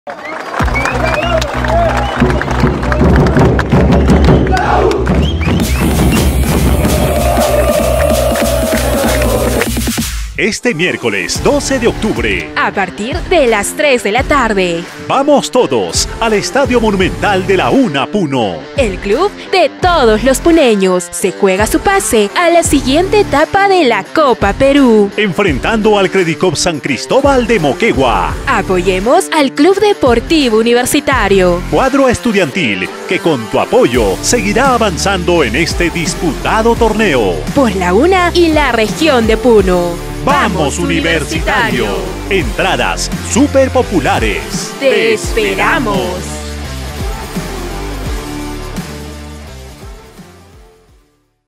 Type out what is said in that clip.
Este miércoles 12 de octubre, a partir de las 3 de la tarde, vamos todos al Estadio Monumental de la UNA Puno. El club de todos los puneños se juega su pase a la siguiente etapa de la Copa Perú, enfrentando al Credicop San Cristóbal de Moquegua. Apoyemos al Club Deportivo Universitario, cuadro estudiantil que con tu apoyo seguirá avanzando en este disputado torneo. Por la UNA y la región de Puno. ¡Vamos, Universitario! Entradas súper populares. ¡Te esperamos!